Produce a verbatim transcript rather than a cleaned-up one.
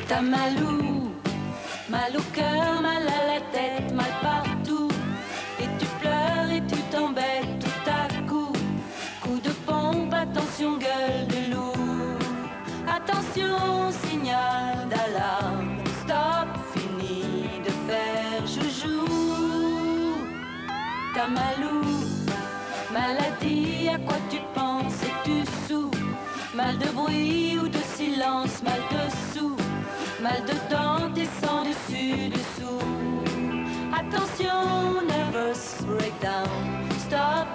T'as mal où? Mal au cœur, mal à la tête, mal partout. Et tu pleures et tu t'embêtes tout à coup. Coup de pompe, attention, gueule de loup. Attention, signal d'alarme. Stop, fini de faire joujou. T'as mal où? Maladie, à quoi tu penses? Es-tu sous? Mal de bruit ou de silence, mal dessous. Mal dedans, descend dessus, dessous. Attention, nervous breakdown. Stop,